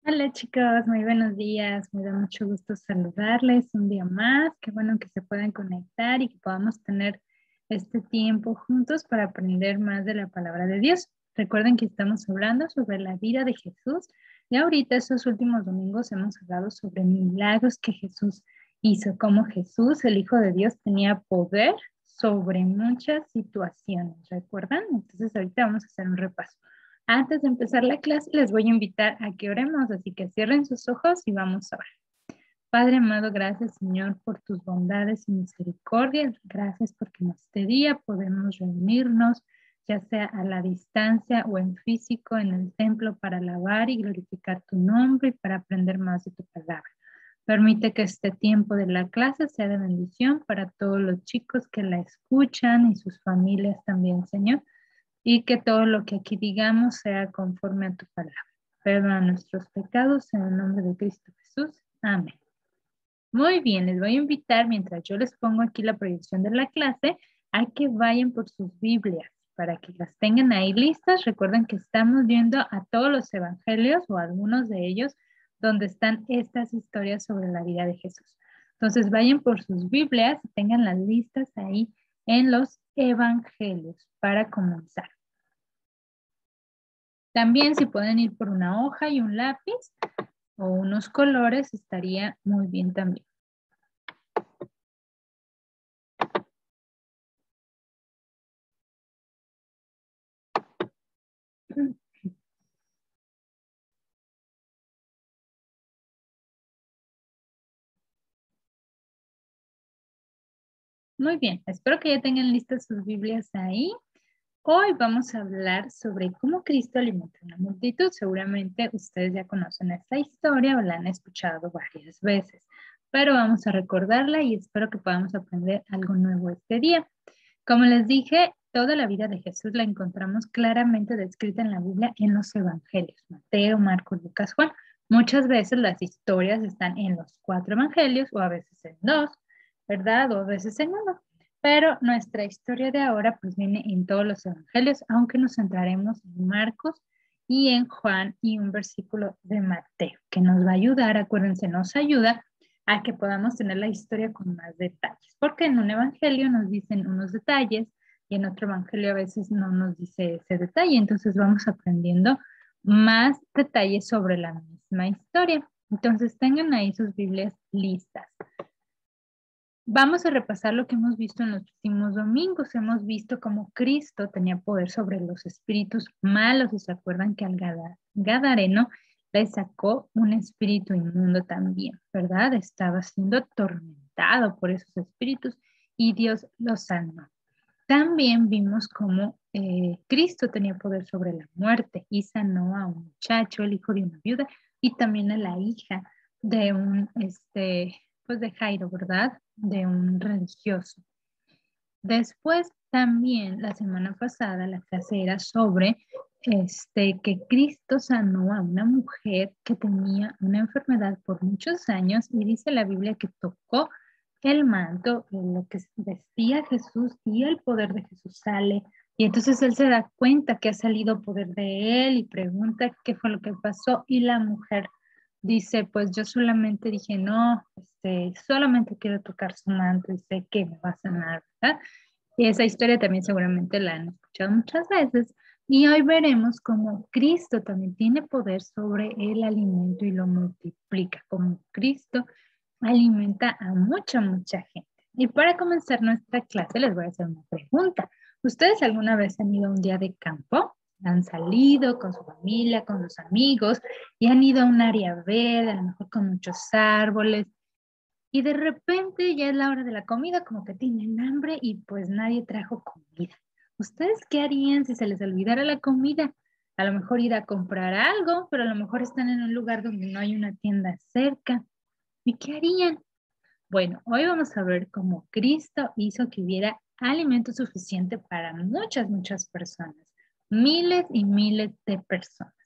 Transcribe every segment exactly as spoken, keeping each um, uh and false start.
Hola chicos, muy buenos días, me da mucho gusto saludarles un día más, qué bueno que se puedan conectar y que podamos tener este tiempo juntos para aprender más de la palabra de Dios. Recuerden que estamos hablando sobre la vida de Jesús y ahorita estos últimos domingos hemos hablado sobre milagros que Jesús hizo, cómo Jesús, el Hijo de Dios, tenía poder sobre muchas situaciones, ¿recuerdan? Entonces ahorita vamos a hacer un repaso. Antes de empezar la clase, les voy a invitar a que oremos, así que cierren sus ojos y vamos a orar. Padre amado, gracias Señor por tus bondades y misericordias. Gracias porque en este día podemos reunirnos, ya sea a la distancia o en físico, en el templo para alabar y glorificar tu nombre y para aprender más de tu palabra. Permite que este tiempo de la clase sea de bendición para todos los chicos que la escuchan y sus familias también, Señor. Y que todo lo que aquí digamos sea conforme a tu palabra. Perdona nuestros pecados en el nombre de Cristo Jesús. Amén. Muy bien, les voy a invitar, mientras yo les pongo aquí la proyección de la clase, a que vayan por sus Biblias para que las tengan ahí listas. Recuerden que estamos viendo a todos los evangelios o algunos de ellos donde están estas historias sobre la vida de Jesús. Entonces vayan por sus Biblias y tengan las listas ahí en los evangelios para comenzar. También si pueden ir por una hoja y un lápiz o unos colores estaría muy bien también. Muy bien, espero que ya tengan listas sus Biblias ahí. Hoy vamos a hablar sobre cómo Cristo alimentó a una multitud. Seguramente ustedes ya conocen esta historia o la han escuchado varias veces, pero vamos a recordarla y espero que podamos aprender algo nuevo este día. Como les dije, toda la vida de Jesús la encontramos claramente descrita en la Biblia en los evangelios, Mateo, Marcos, Lucas, Juan. Muchas veces las historias están en los cuatro evangelios o a veces en dos, ¿verdad? O a veces en uno. Pero nuestra historia de ahora pues viene en todos los evangelios, aunque nos centraremos en Marcos y en Juan y un versículo de Mateo, que nos va a ayudar, acuérdense, nos ayuda a que podamos tener la historia con más detalles, porque en un evangelio nos dicen unos detalles y en otro evangelio a veces no nos dice ese detalle, entonces vamos aprendiendo más detalles sobre la misma historia. Entonces tengan ahí sus Biblias listas. Vamos a repasar lo que hemos visto en los últimos domingos. Hemos visto cómo Cristo tenía poder sobre los espíritus malos. Y se acuerdan que al Gadareno le sacó un espíritu inmundo también, ¿verdad? Estaba siendo atormentado por esos espíritus y Dios lo sanó. También vimos cómo eh, Cristo tenía poder sobre la muerte y sanó a un muchacho, el hijo de una viuda, y también a la hija de un, este, pues de Jairo, ¿verdad? De un religioso. Después también la semana pasada la clase era sobre este, que Cristo sanó a una mujer que tenía una enfermedad por muchos años y dice la Biblia que tocó el manto, lo que vestía Jesús y el poder de Jesús sale. Y entonces él se da cuenta que ha salido poder de él y pregunta qué fue lo que pasó y la mujer dice, pues yo solamente dije, no, este, solamente quiero tocar su manto y sé que me va a sanar, ¿verdad? Y esa historia también seguramente la han escuchado muchas veces. Y hoy veremos cómo Cristo también tiene poder sobre el alimento y lo multiplica, como Cristo alimenta a mucha, mucha gente. Y para comenzar nuestra clase les voy a hacer una pregunta. ¿Ustedes alguna vez han ido a un día de campo? Han salido con su familia, con sus amigos y han ido a un área verde, a lo mejor con muchos árboles, y de repente ya es la hora de la comida, como que tienen hambre y pues nadie trajo comida. ¿Ustedes qué harían si se les olvidara la comida? A lo mejor ir a comprar algo, pero a lo mejor están en un lugar donde no hay una tienda cerca. ¿Y qué harían? Bueno, hoy vamos a ver cómo Cristo hizo que hubiera alimento suficiente para muchas, muchas personas. Miles y miles de personas.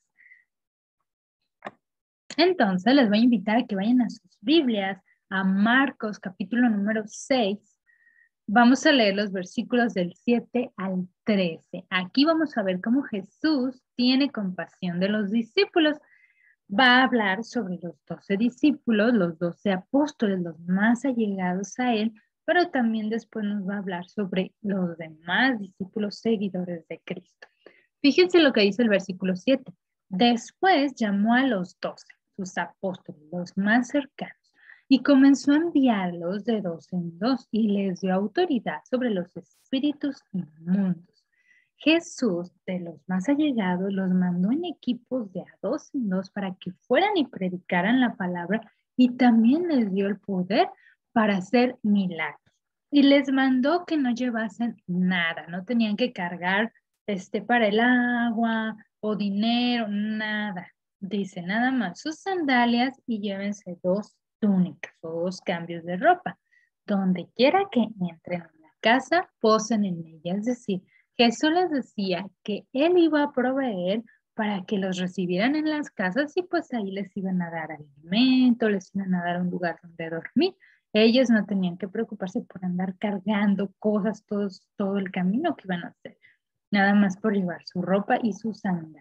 Entonces les voy a invitar a que vayan a sus Biblias, a Marcos capítulo número seis. Vamos a leer los versículos del siete al trece. Aquí vamos a ver cómo Jesús tiene compasión de los discípulos. Va a hablar sobre los doce discípulos, los doce apóstoles, los más allegados a él, pero también después nos va a hablar sobre los demás discípulos seguidores de Cristo. Fíjense lo que dice el versículo siete. Después llamó a los doce, sus apóstoles, los más cercanos, y comenzó a enviarlos de dos en dos y les dio autoridad sobre los espíritus inmundos. Jesús, de los más allegados, los mandó en equipos de a dos en dos para que fueran y predicaran la palabra y también les dio el poder para hacer milagros. Y les mandó que no llevasen nada, no tenían que cargar este, para el agua o dinero, nada. Dice nada más sus sandalias y llévense dos túnicas o dos cambios de ropa. Donde quiera que entren en la casa, posen en ella, es decir, Jesús les decía que Él iba a proveer para que los recibieran en las casas y pues ahí les iban a dar alimento, les iban a dar un lugar donde dormir. Ellos no tenían que preocuparse por andar cargando cosas todos, todo el camino que iban a hacer, nada más por llevar su ropa y sus sandalias.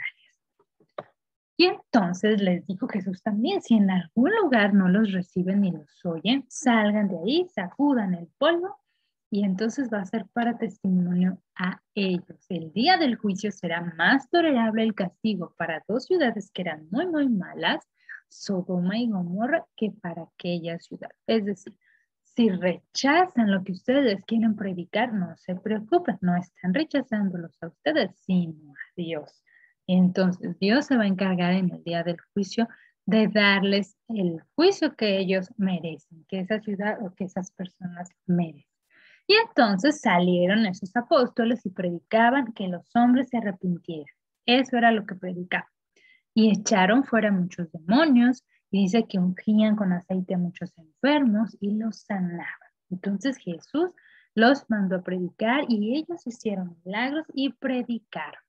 Y entonces les dijo Jesús también, si en algún lugar no los reciben ni los oyen, salgan de ahí, sacudan el polvo y entonces va a ser para testimonio a ellos. El día del juicio será más tolerable el castigo para dos ciudades que eran muy, muy malas, Sodoma y Gomorra, que para aquella ciudad. Es decir, si rechazan lo que ustedes quieren predicar, no se preocupen, no están rechazándolos a ustedes, sino a Dios. Entonces Dios se va a encargar en el día del juicio de darles el juicio que ellos merecen, que esa ciudad o que esas personas merecen. Y entonces salieron esos apóstoles y predicaban que los hombres se arrepintieran. Eso era lo que predicaban. Y echaron fuera muchos demonios y dice que ungían con aceite a muchos enfermos y los sanaban. Entonces Jesús los mandó a predicar y ellos hicieron milagros y predicaron.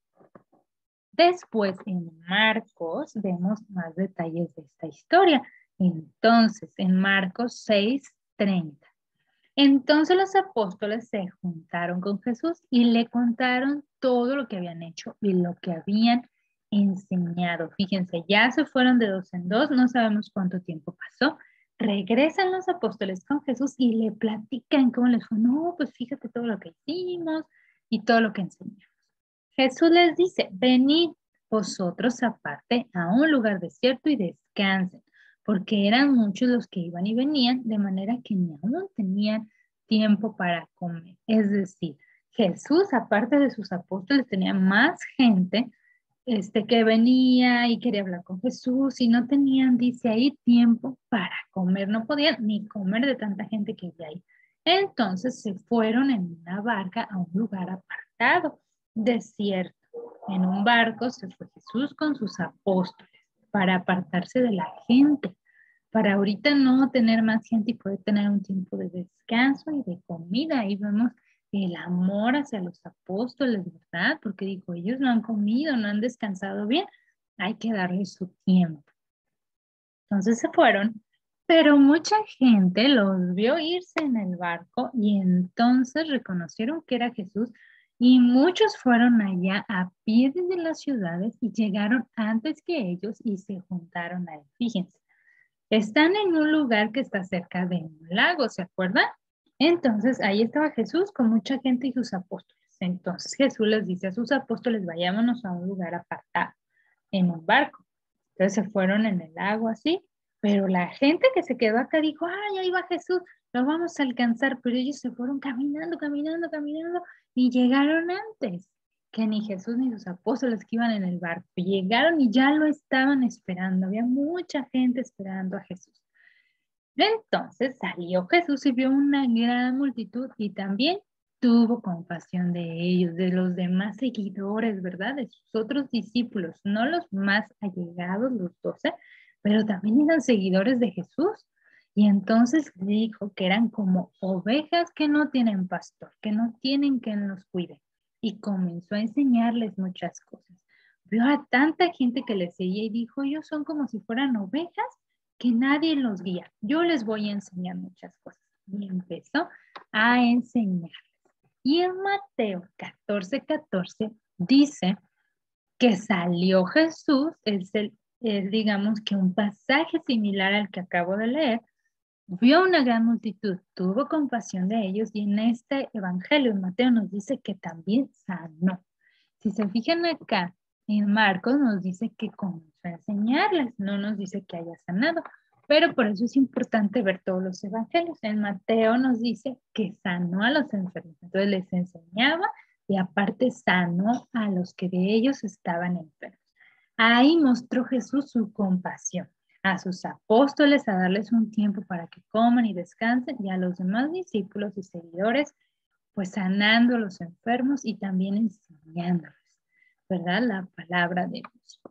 Después en Marcos vemos más detalles de esta historia. Entonces en Marcos seis treinta. Entonces los apóstoles se juntaron con Jesús y le contaron todo lo que habían hecho y lo que habían enseñado. Fíjense, ya se fueron de dos en dos, no sabemos cuánto tiempo pasó. Regresan los apóstoles con Jesús y le platican cómo les fue. No, pues fíjate todo lo que hicimos y todo lo que enseñamos. Jesús les dice, venid vosotros aparte a un lugar desierto y descansen, porque eran muchos los que iban y venían, de manera que ni aún tenían tiempo para comer. Es decir, Jesús, aparte de sus apóstoles, tenía más gente este, que venía y quería hablar con Jesús y no tenían, dice ahí, tiempo para comer. No podían ni comer de tanta gente que había ahí. Entonces se fueron en una barca a un lugar apartado, desierto. En un barco se fue Jesús con sus apóstoles para apartarse de la gente, para ahorita no tener más gente y poder tener un tiempo de descanso y de comida. Ahí vemos el amor hacia los apóstoles, ¿verdad? Porque dijo, ellos no han comido, no han descansado bien, hay que darles su tiempo. Entonces se fueron, pero mucha gente los vio irse en el barco y entonces reconocieron que era Jesús y muchos fueron allá a pie desde las ciudades y llegaron antes que ellos y se juntaron a él. Fíjense, están en un lugar que está cerca de un lago, ¿se acuerdan? Entonces ahí estaba Jesús con mucha gente y sus apóstoles. Entonces Jesús les dice a sus apóstoles, vayámonos a un lugar apartado, en un barco. Entonces se fueron en el agua así, pero la gente que se quedó acá dijo, ay, ahí va Jesús, lo vamos a alcanzar, pero ellos se fueron caminando, caminando, caminando y llegaron antes que ni Jesús ni sus apóstoles que iban en el barco. Llegaron y ya lo estaban esperando, había mucha gente esperando a Jesús. Entonces salió Jesús y vio una gran multitud y también tuvo compasión de ellos, de los demás seguidores, ¿verdad? De sus otros discípulos, no los más allegados, los doce, pero también eran seguidores de Jesús. Y entonces dijo que eran como ovejas que no tienen pastor, que no tienen quien los cuide. Y comenzó a enseñarles muchas cosas. Vio a tanta gente que le seguía y dijo, ellos son como si fueran ovejas que nadie los guía. Yo les voy a enseñar muchas cosas. Y empezó a enseñarles. Y en Mateo catorce, catorce dice que salió Jesús, es el es, digamos que un pasaje similar al que acabo de leer. Vio una gran multitud, tuvo compasión de ellos y en este evangelio, en Mateo, nos dice que también sanó. Si se fijan acá, en Marcos nos dice que comenzó a enseñarles, no nos dice que haya sanado, pero por eso es importante ver todos los evangelios. En Mateo nos dice que sanó a los enfermos, entonces les enseñaba y aparte sanó a los que de ellos estaban enfermos. Ahí mostró Jesús su compasión a sus apóstoles a darles un tiempo para que coman y descansen y a los demás discípulos y seguidores pues sanando a los enfermos y también enseñándoles, ¿verdad? La palabra de Dios.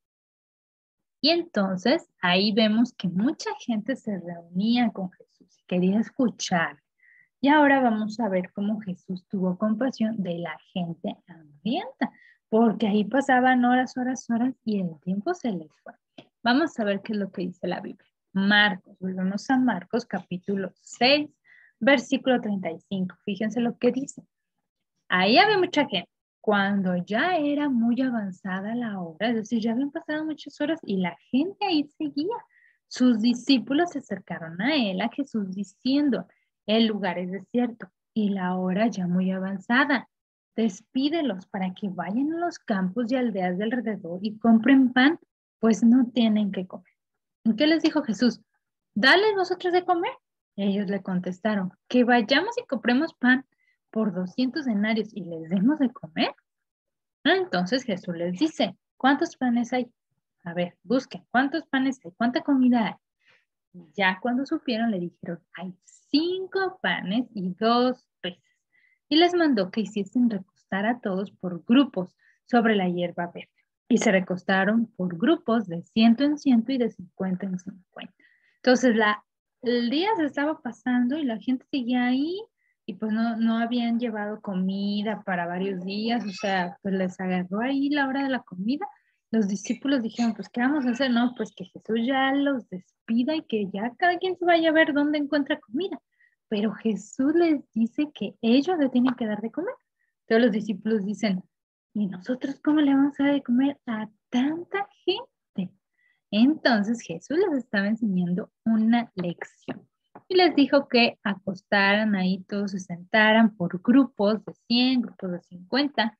Y entonces ahí vemos que mucha gente se reunía con Jesús y quería escuchar. Y ahora vamos a ver cómo Jesús tuvo compasión de la gente hambrienta, porque ahí pasaban horas, horas, horas y el tiempo se les fue. Vamos a ver qué es lo que dice la Biblia. Marcos, volvemos a Marcos capítulo seis, versículo treinta y cinco. Fíjense lo que dice. Ahí había mucha gente. Cuando ya era muy avanzada la hora, es decir, ya habían pasado muchas horas y la gente ahí seguía. Sus discípulos se acercaron a él, a Jesús, diciendo, el lugar es desierto y la hora ya muy avanzada. Despídelos para que vayan a los campos y aldeas de alrededor y compren pan, pues no tienen que comer. ¿Y qué les dijo Jesús? Dale vosotros de comer. Ellos le contestaron, que vayamos y compremos pan por doscientos denarios y les demos de comer. Entonces Jesús les dice, ¿cuántos panes hay? A ver, busquen, ¿cuántos panes hay? ¿Cuánta comida hay? Y ya cuando supieron le dijeron, hay cinco panes y dos peces. Y les mandó que hiciesen recostar a todos por grupos sobre la hierba verde. Y se recostaron por grupos de ciento en ciento y de cincuenta en cincuenta. Entonces la, el día se estaba pasando y la gente seguía ahí y pues no, no habían llevado comida para varios días, o sea, pues les agarró ahí la hora de la comida. Los discípulos dijeron, pues, ¿qué vamos a hacer? No, pues que Jesús ya los despida y que ya cada quien se vaya a ver dónde encuentra comida. Pero Jesús les dice que ellos le tienen que dar de comer. Todos los discípulos dicen, ¿y nosotros cómo le vamos a dar de comer a tanta gente? Entonces Jesús les estaba enseñando una lección. Y les dijo que acostaran ahí, todos se sentaran por grupos de cien, grupos de cincuenta.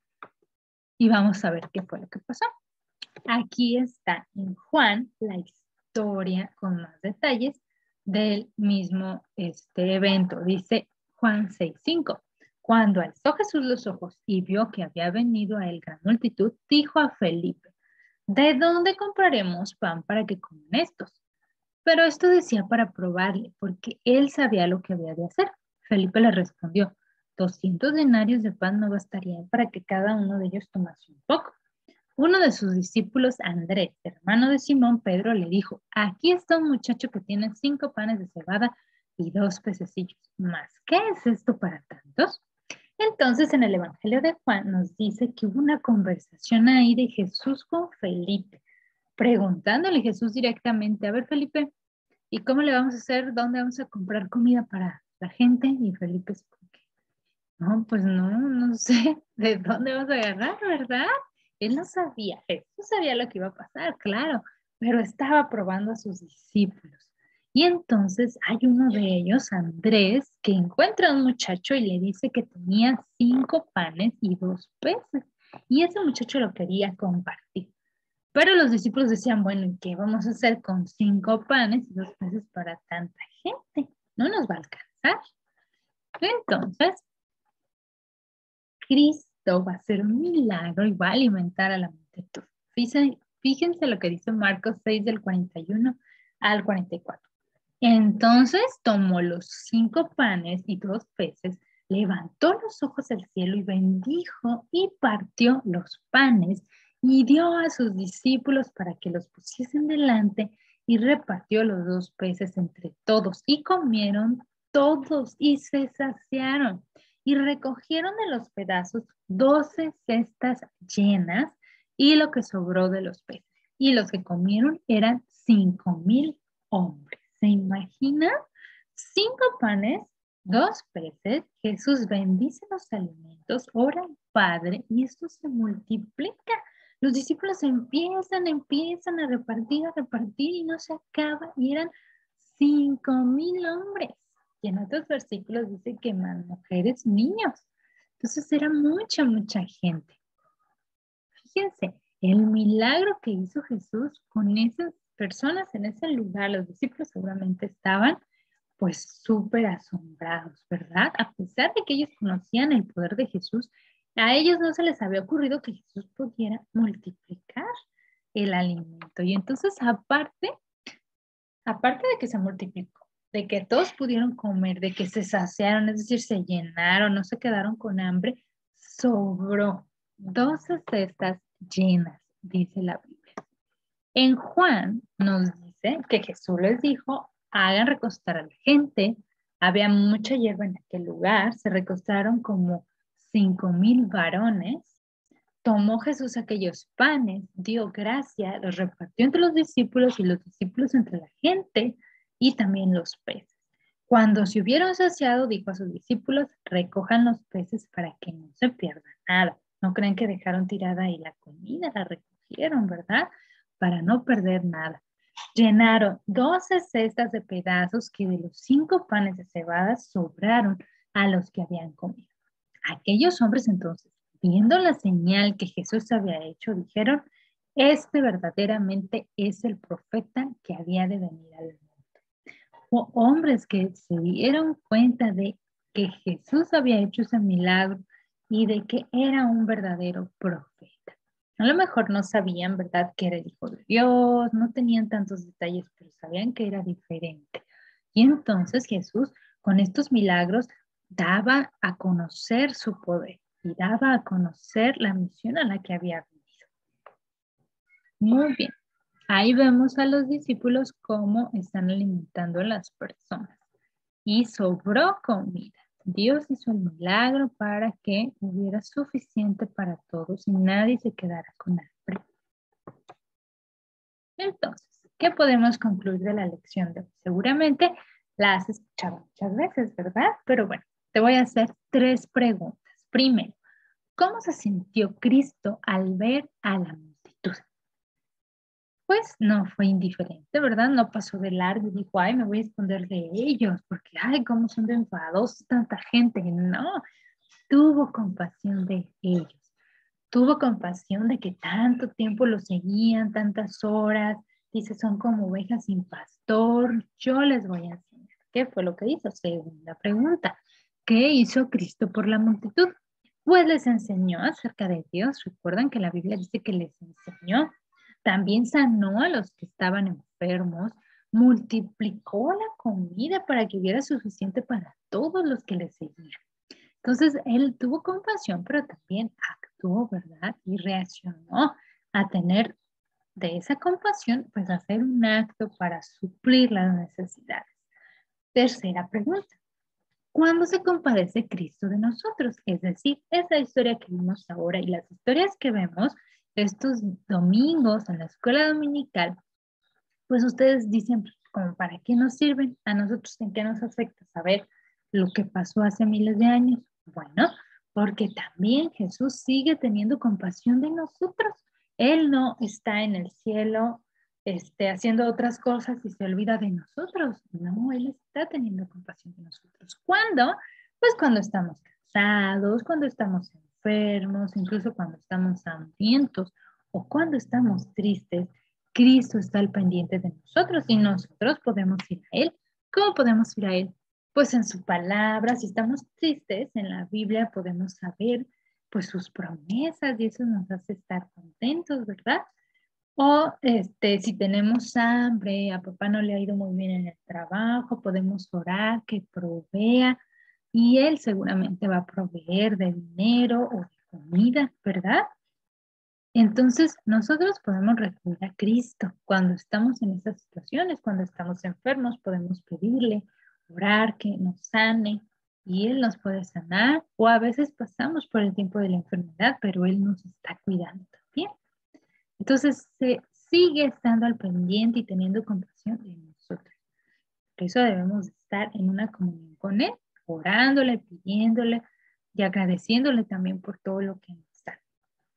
Y vamos a ver qué fue lo que pasó. Aquí está en Juan la historia con más detalles del mismo este evento. Dice Juan seis cinco. Cuando alzó Jesús los ojos y vio que había venido a él gran multitud, dijo a Felipe, ¿de dónde compraremos pan para que coman estos? Pero esto decía para probarle, porque él sabía lo que había de hacer. Felipe le respondió, doscientos denarios de pan no bastarían para que cada uno de ellos tomase un poco. Uno de sus discípulos, Andrés, hermano de Simón Pedro, le dijo, aquí está un muchacho que tiene cinco panes de cebada y dos pececillos. ¿Más qué es esto para tantos? Entonces en el Evangelio de Juan nos dice que hubo una conversación ahí de Jesús con Felipe, preguntándole Jesús directamente, a ver Felipe, ¿y cómo le vamos a hacer? ¿Dónde vamos a comprar comida para la gente? Y Felipe es porque, no, pues no, no sé de dónde vamos a agarrar, ¿verdad? Él no sabía, Jesús sabía lo que iba a pasar, claro, pero estaba probando a sus discípulos. Y entonces hay uno de ellos, Andrés, que encuentra a un muchacho y le dice que tenía cinco panes y dos peces. Y ese muchacho lo quería compartir. Pero los discípulos decían, bueno, ¿y qué vamos a hacer con cinco panes y dos peces para tanta gente? No nos va a alcanzar. Entonces, Cristo va a hacer un milagro y va a alimentar a la multitud. Fíjense, fíjense lo que dice Marcos seis del cuarenta y uno al cuarenta y cuatro. Entonces tomó los cinco panes y dos peces, levantó los ojos al cielo y bendijo y partió los panes y dio a sus discípulos para que los pusiesen delante y repartió los dos peces entre todos y comieron todos y se saciaron y recogieron de los pedazos doce cestas llenas y lo que sobró de los peces. Y los que comieron eran cinco mil hombres. ¿Se imagina? Cinco panes, dos peces. Jesús bendice los alimentos, ora al Padre y esto se multiplica. Los discípulos empiezan, empiezan a repartir, a repartir y no se acaba. Y eran cinco mil hombres. Y en otros versículos dice que más mujeres, niños. Entonces era mucha, mucha gente. Fíjense, el milagro que hizo Jesús con esas personas en ese lugar, los discípulos seguramente estaban pues súper asombrados, ¿verdad? A pesar de que ellos conocían el poder de Jesús, a ellos no se les había ocurrido que Jesús pudiera multiplicar el alimento. Y entonces aparte, aparte de que se multiplicó, de que todos pudieron comer, de que se saciaron, es decir, se llenaron, no se quedaron con hambre, sobró doce cestas llenas, dice la Biblia. En Juan nos dice que Jesús les dijo, hagan recostar a la gente. Había mucha hierba en aquel lugar, se recostaron como cinco mil varones. Tomó Jesús aquellos panes, dio gracia, los repartió entre los discípulos y los discípulos entre la gente y también los peces. Cuando se hubieron saciado, dijo a sus discípulos, recojan los peces para que no se pierda nada. No creen que dejaron tirada ahí la comida, la recogieron, ¿verdad? Para no perder nada. Llenaron doce cestas de pedazos que de los cinco panes de cebada sobraron a los que habían comido. Aquellos hombres entonces, viendo la señal que Jesús había hecho, dijeron, este verdaderamente es el profeta que había de venir al mundo. O hombres que se dieron cuenta de que Jesús había hecho ese milagro y de que era un verdadero profeta. A lo mejor no sabían, ¿verdad?, que era el Hijo de Dios, no tenían tantos detalles, pero sabían que era diferente. Y entonces Jesús, con estos milagros, daba a conocer su poder y daba a conocer la misión a la que había venido. Muy bien. Ahí vemos a los discípulos cómo están alimentando a las personas. Y sobró comida. Dios hizo el milagro para que hubiera suficiente para todos y nadie se quedara con hambre. Entonces, ¿qué podemos concluir de la lección de hoy? Seguramente la has escuchado muchas veces, ¿verdad? Pero bueno, te voy a hacer tres preguntas. Primero, ¿cómo se sintió Cristo al ver a la multitud? Pues no fue indiferente, ¿verdad? No pasó de largo y dijo, ay, me voy a esconder de ellos, porque, ay, cómo son de enfadosos tanta gente. No, tuvo compasión de ellos. Tuvo compasión de que tanto tiempo lo seguían, tantas horas. Dice, son como ovejas sin pastor. Yo les voy a enseñar. ¿Qué fue lo que hizo? Segunda pregunta. ¿Qué hizo Cristo por la multitud? Pues les enseñó acerca de Dios. Recuerdan que la Biblia dice que les enseñó. También sanó a los que estaban enfermos, multiplicó la comida para que hubiera suficiente para todos los que le seguían. Entonces, él tuvo compasión, pero también actuó, ¿verdad? Y reaccionó a tener de esa compasión, pues hacer un acto para suplir las necesidades. Tercera pregunta. ¿Cuándo se compadece Cristo de nosotros? Es decir, esa historia que vimos ahora y las historias que vemos estos domingos en la escuela dominical, pues ustedes dicen, como para qué nos sirven, a nosotros en qué nos afecta saber lo que pasó hace miles de años. Bueno, porque también Jesús sigue teniendo compasión de nosotros. Él no está en el cielo este, haciendo otras cosas y se olvida de nosotros. No, Él está teniendo compasión de nosotros. ¿Cuándo? Pues cuando estamos cansados, cuando estamos enfermos, incluso cuando estamos hambrientos o cuando estamos tristes. Cristo está al pendiente de nosotros y nosotros podemos ir a Él. ¿Cómo podemos ir a Él? Pues en su palabra, si estamos tristes, en la Biblia podemos saber pues sus promesas y eso nos hace estar contentos, ¿verdad? O este, si tenemos hambre, a papá no le ha ido muy bien en el trabajo, podemos orar que provea y Él seguramente va a proveer de dinero o de comida, ¿verdad? Entonces, nosotros podemos recurrir a Cristo cuando estamos en esas situaciones, cuando estamos enfermos, podemos pedirle, orar que nos sane y Él nos puede sanar o a veces pasamos por el tiempo de la enfermedad, pero Él nos está cuidando también. Entonces, se sigue estando al pendiente y teniendo compasión de nosotros. Por eso debemos estar en una comunión con Él, orándole, pidiéndole y agradeciéndole también por todo lo que nos da.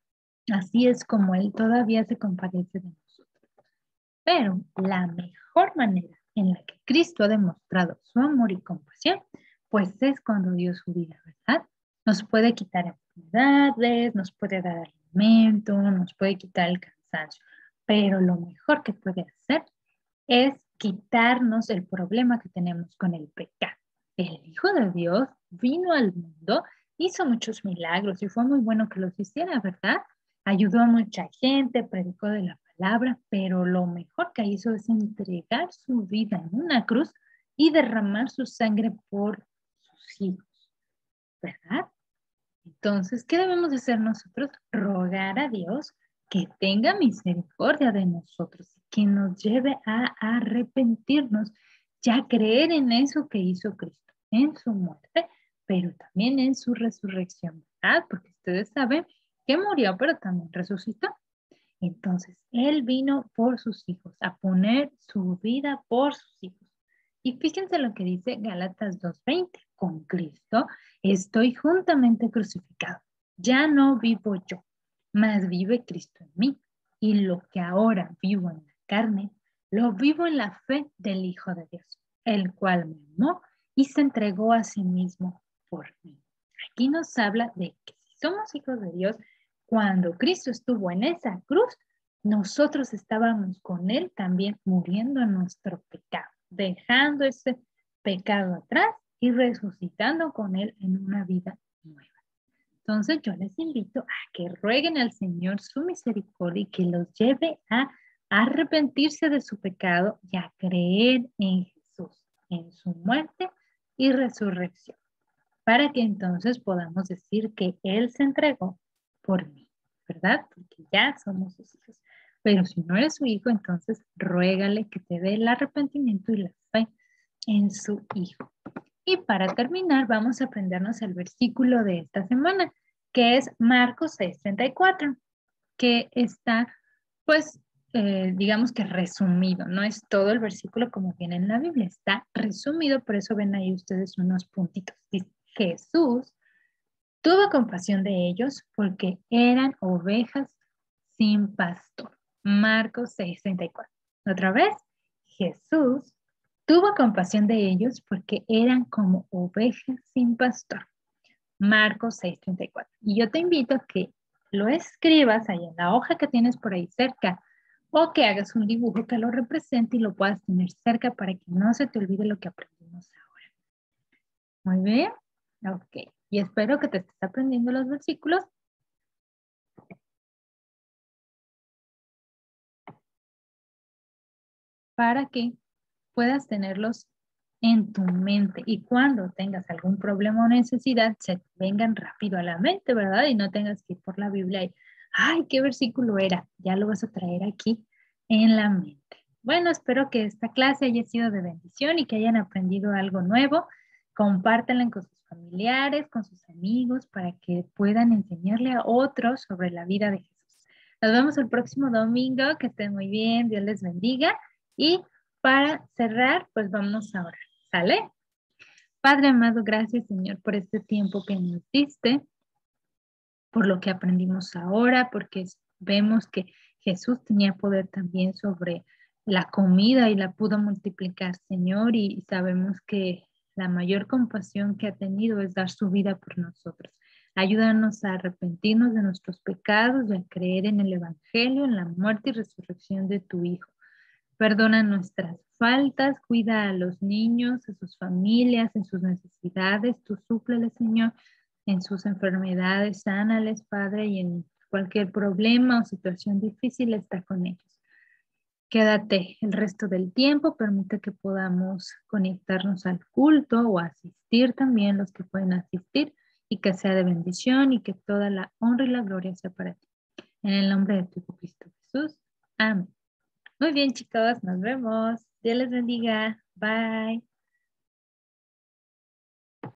Así es como Él todavía se compadece de nosotros. Pero la mejor manera en la que Cristo ha demostrado su amor y compasión, pues es cuando dio su vida, ¿verdad? Nos puede quitar enfermedades, nos puede dar alimento, nos puede quitar el cansancio, pero lo mejor que puede hacer es quitarnos el problema que tenemos con el pecado. El Hijo de Dios vino al mundo, hizo muchos milagros y fue muy bueno que los hiciera, ¿verdad? Ayudó a mucha gente, predicó de la palabra, pero lo mejor que hizo es entregar su vida en una cruz y derramar su sangre por sus hijos, ¿verdad? Entonces, ¿qué debemos de hacer nosotros? Rogar a Dios que tenga misericordia de nosotros y que nos lleve a arrepentirnos, ya creer en eso que hizo Cristo, en su muerte, pero también en su resurrección, ¿verdad? Porque ustedes saben que murió, pero también resucitó. Entonces, Él vino por sus hijos, a poner su vida por sus hijos. Y fíjense lo que dice Gálatas dos veinte. Con Cristo estoy juntamente crucificado. Ya no vivo yo, mas vive Cristo en mí. Y lo que ahora vivo en la carne, lo vivo en la fe del Hijo de Dios, el cual me amó y se entregó a sí mismo por mí. Aquí nos habla de que si somos hijos de Dios, cuando Cristo estuvo en esa cruz, nosotros estábamos con Él también muriendo en nuestro pecado, dejando ese pecado atrás y resucitando con Él en una vida nueva. Entonces yo les invito a que rueguen al Señor su misericordia y que los lleve a arrepentirse de su pecado y a creer en Jesús, en su muerte y resurrección, para que entonces podamos decir que Él se entregó por mí, ¿verdad? Porque ya somos sus hijos. Pero si no eres su hijo, entonces ruégale que te dé el arrepentimiento y la fe en su Hijo. Y para terminar, vamos a aprendernos el versículo de esta semana, que es Marcos seis treinta y cuatro, que está, pues, eh, digamos que resumido. No es todo el versículo como viene en la Biblia, está resumido, por eso ven ahí ustedes unos puntitos. Dice, Jesús tuvo compasión de ellos porque eran ovejas sin pastor. Marcos seis treinta y cuatro. Otra vez, Jesús tuvo compasión de ellos porque eran como ovejas sin pastor. Marcos seis treinta y cuatro. Y yo te invito a que lo escribas ahí en la hoja que tienes por ahí cerca o que hagas un dibujo que lo represente y lo puedas tener cerca para que no se te olvide lo que aprendimos ahora. Muy bien. Ok. Y espero que te estés aprendiendo los versículos para que puedas tenerlos en tu mente y cuando tengas algún problema o necesidad se te vengan rápido a la mente, ¿verdad? Y no tengas que ir por la Biblia y, ay, ¿qué versículo era? Ya lo vas a traer aquí en la mente. Bueno, espero que esta clase haya sido de bendición y que hayan aprendido algo nuevo. Compártanla con sus familiares, con sus amigos, para que puedan enseñarle a otros sobre la vida de Jesús. Nos vemos el próximo domingo. Que estén muy bien. Dios les bendiga. Y para cerrar, pues vamos a orar. ¿Sale? Padre amado, gracias, Señor, por este tiempo que nos diste, por lo que aprendimos ahora, porque vemos que Jesús tenía poder también sobre la comida y la pudo multiplicar, Señor, y sabemos que la mayor compasión que ha tenido es dar su vida por nosotros. Ayúdanos a arrepentirnos de nuestros pecados y a creer en el Evangelio, en la muerte y resurrección de tu Hijo. Perdona nuestras faltas, cuida a los niños, a sus familias, en sus necesidades. Tú súpleles, Señor, en sus enfermedades, sánales, Padre, y en cualquier problema o situación difícil está con ellos. Quédate el resto del tiempo, permite que podamos conectarnos al culto o asistir también los que pueden asistir y que sea de bendición y que toda la honra y la gloria sea para ti. En el nombre de tu Hijo Cristo Jesús. Amén. Muy bien, chicos, nos vemos. Dios les bendiga. Bye.